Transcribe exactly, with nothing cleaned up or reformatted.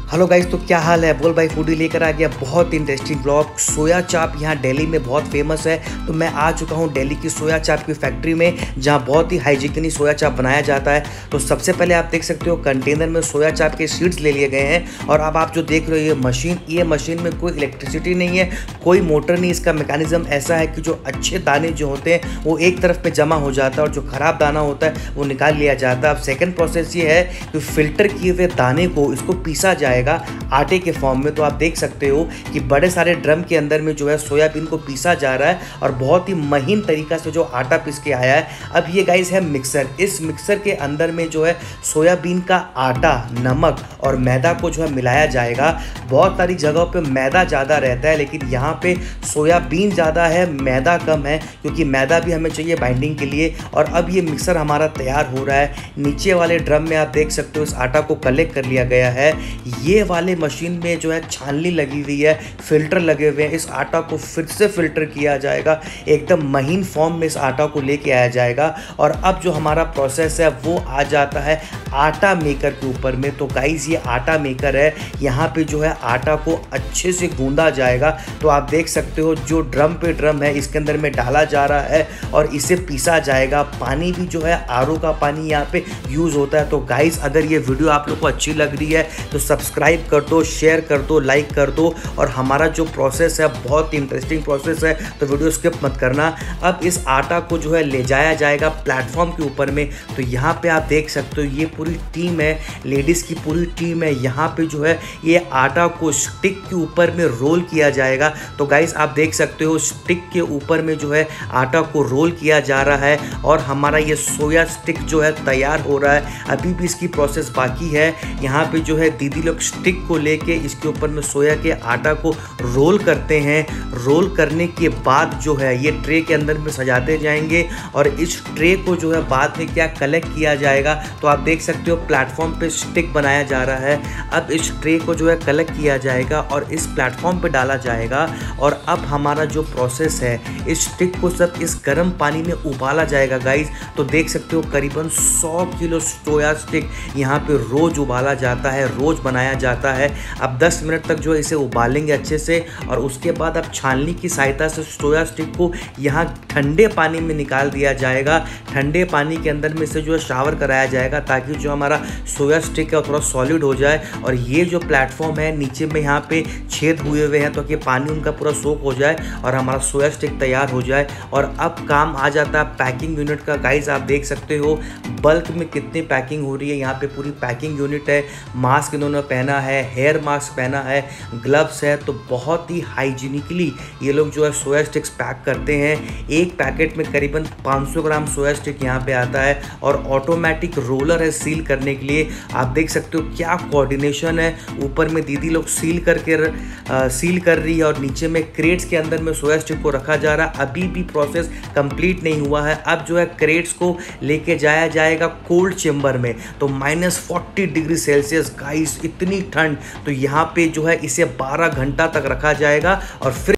Hello guys, तो क्या हाल है। बोल भाई फूडी लेकर आ गया बहुत इंटरेस्टिंग ब्लॉग। सोया चाप यहाँ दिल्ली में बहुत फेमस है, तो मैं आ चुका हूँ दिल्ली की सोया चाप की फैक्ट्री में, जहाँ बहुत ही हाइजीनिकली सोया चाप बनाया जाता है। तो सबसे पहले आप देख सकते हो कंटेनर में सोया चाप के सीड्स ले लिए गए हैं। और अब आप जो देख रहे हो ये मशीन, ये मशीन में कोई इलेक्ट्रिसिटी नहीं है, कोई मोटर नहीं। इसका मैकेनिज्म ऐसा है कि जो अच्छे दाने जो होते हैं वो एक तरफ पे जमा हो जाता है और जो खराब दाना होता है वो निकाल लिया जाता है। अब सेकेंड प्रोसेस ये है कि फिल्टर किए हुए दाने को इसको पीसा जाए आटे के फॉर्म में। तो आप देख सकते हो कि बड़े सारे ड्रम के अंदर में जो है सोयाबीन को पीसा जा रहा है और बहुत ही महीन तरीका से जो आटा पीस के आया है। अब ये गाइस है मिक्सर। इस मिक्सर के अंदर में जो है सोयाबीन का आटा, नमक और मैदा को जो है मिलाया जाएगा। बहुत सारी जगहों पे मैदा ज़्यादा रहता है, लेकिन यहाँ पे सोयाबीन ज़्यादा है, मैदा कम है, क्योंकि मैदा भी हमें चाहिए बाइंडिंग के लिए। और अब ये मिक्सर हमारा तैयार हो रहा है। नीचे वाले ड्रम में आप देख सकते हो इस आटा को कलेक्ट कर लिया गया है। ये वाले मशीन में जो है छाननी लगी हुई है, फिल्टर लगे हुए हैं। इस आटा को फिर से फिल्टर किया जाएगा, एकदम महीन फॉर्म में इस आटा को लेके आया जाएगा। और अब जो हमारा प्रोसेस है वो आ जाता है आटा मेकर के ऊपर में। तो गाइस ये आटा मेकर है, यहाँ पे जो है आटा को अच्छे से गूंदा जाएगा। तो आप देख सकते हो जो ड्रम पे ड्रम है इसके अंदर में डाला जा रहा है और इसे पीसा जाएगा। पानी भी जो है आर ओ का पानी यहाँ पे यूज़ होता है। तो गाइस अगर ये वीडियो आप लोग को अच्छी लग रही है तो सब्सक्राइब कर दो, शेयर कर दो, लाइक कर दो। और हमारा जो प्रोसेस है बहुत इंटरेस्टिंग प्रोसेस है, तो वीडियो स्किप मत करना। अब इस आटा को जो है ले जाया जाएगा प्लेटफॉर्म के ऊपर में। तो यहाँ पे आप देख सकते हो ये पूरी टीम है, लेडीज़ की पूरी टीम है। यहाँ पे जो है ये आटा को स्टिक के ऊपर में रोल किया जाएगा। तो गाइस आप देख सकते हो स्टिक के ऊपर में जो है आटा को रोल किया जा रहा है और हमारा ये सोया स्टिक जो है तैयार हो रहा है। अभी भी इसकी प्रोसेस बाकी है। यहाँ पे जो है दीदी लोग स्टिक को लेके इसके ऊपर में सोया के आटा को रोल करते हैं। रोल करने के बाद जो है ये ट्रे के अंदर में सजाते जाएंगे और इस ट्रे को जो है बाद में क्या कलेक्ट किया जाएगा। तो आप देख सकते हो प्लेटफॉर्म पे स्टिक बनाया जा रहा है। अब इस ट्रे को जो है कलेक्ट किया जाएगा और इस प्लेटफॉर्म पे डाला जाएगा। और अब हमारा जो प्रोसेस है इस स्टिक को सब इस गर्म पानी में उबाला जाएगा गाइस। तो देख सकते हो करीबन सौ किलो सोया स्टिक यहाँ पे रोज उबाला जाता है, रोज बनाया जाता है। अब दस मिनट तक जो है इसे उबालेंगे अच्छे से और उसके बाद अब छाननी की सहायता से सोया स्टिक को यहाँ ठंडे पानी में निकाल दिया जाएगा। ठंडे पानी के अंदर में इसे जो है शावर कराया जाएगा ताकि जो हमारा सोया स्टिक है वो थोड़ा सॉलिड हो जाए। और ये जो प्लेटफॉर्म है नीचे में यहाँ पे छेद हुए हुए हैं, तो कि पानी उनका पूरा सोख हो जाए और हमारा सोया स्टिक तैयार हो जाए। और अब काम आ जाता है पैकिंग यूनिट का। गाइस आप देख सकते हो बल्क में कितनी पैकिंग हो रही है। यहाँ पे पूरी पैकिंग यूनिट है। मास्क इन्होंने पहना है, हेयर मास्क पहना है, ग्लव्स है। तो बहुत ही हाइजीनिकली ये लोग जो है सोया स्टिक्स पैक करते हैं। एक पैकेट में करीबन पाँच सौ ग्राम सोया स्टिक यहाँ पे आता है और ऑटोमेटिक रोलर है सील करने के लिए। आप देख सकते हो क्या कोऑर्डिनेशन है। ऊपर में दीदी लोग सील करके आ, सील कर रही है और नीचे में क्रेट्स के अंदर में सोया स्टिक को रखा जा रहा है। अभी भी प्रोसेस कंप्लीट नहीं हुआ है। अब जो है क्रेट्स को लेके जाया जाएगा कोल्ड चेम्बर में। तो minus forty degree Celsius guys, इतनी ठंड। तो यहाँ पे जो है इसे बारह घंटा तक रखा जाएगा और फिर